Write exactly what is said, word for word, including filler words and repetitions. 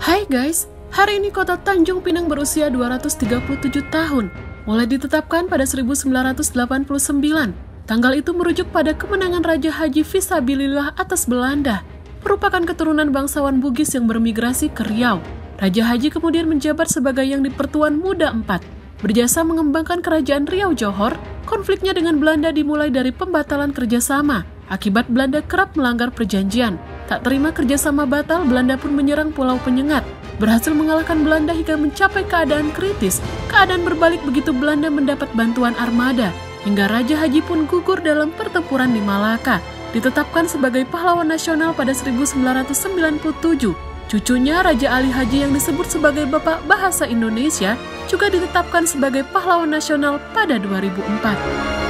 Hai guys, hari ini kota Tanjung Pinang berusia dua ratus tiga puluh tujuh tahun. Mulai ditetapkan pada seribu sembilan ratus delapan puluh sembilan. Tanggal itu merujuk pada kemenangan Raja Haji Fisabilillah atas Belanda, merupakan keturunan bangsawan Bugis yang bermigrasi ke Riau. Raja Haji kemudian menjabat sebagai Yang di-Pertuan Muda empat, berjasa mengembangkan kerajaan Riau Johor. Konfliknya dengan Belanda dimulai dari pembatalan kerjasama. Akibat Belanda kerap melanggar perjanjian. Tak terima kerjasama batal, Belanda pun menyerang Pulau Penyengat. Berhasil mengalahkan Belanda hingga mencapai keadaan kritis. Keadaan berbalik begitu Belanda mendapat bantuan armada. Hingga Raja Haji pun gugur dalam pertempuran di Malaka. Ditetapkan sebagai pahlawan nasional pada seribu sembilan ratus sembilan puluh tujuh. Cucunya Raja Ali Haji yang disebut sebagai Bapak Bahasa Indonesia juga ditetapkan sebagai pahlawan nasional pada dua ribu empat.